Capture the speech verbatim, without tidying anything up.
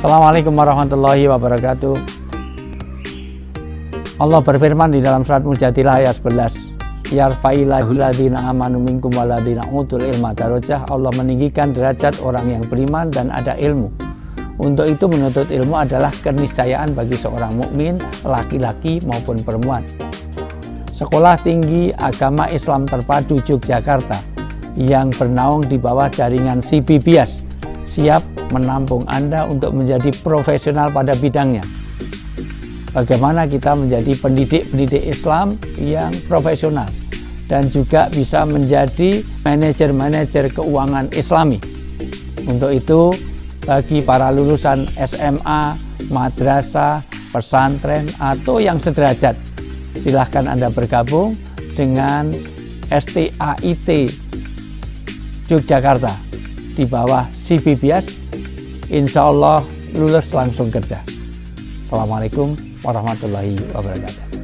Assalamualaikum warahmatullahi wabarakatuh. Allah berfirman di dalam surat Mujadilah ayat sebelas, yarfa'illahu ladhina amanu minkum waladhina utul ilma darajah. Allah meninggikan derajat orang yang beriman dan ada ilmu. Untuk itu menuntut ilmu adalah keniscayaan bagi seorang mukmin, laki-laki maupun perempuan. Sekolah Tinggi Agama Islam Terpadu Yogyakarta yang bernaung di bawah jaringan C B B I A S siap menampung Anda untuk menjadi profesional pada bidangnya. Bagaimana kita menjadi pendidik-pendidik Islam yang profesional dan juga bisa menjadi manajer-manajer keuangan Islami. Untuk itu, bagi para lulusan S M A, madrasah, pesantren, atau yang sederajat, silahkan Anda bergabung dengan S T A I T Yogyakarta di bawah C B B I A S. Insya Allah lulus langsung kerja. Assalamualaikum warahmatullahi wabarakatuh.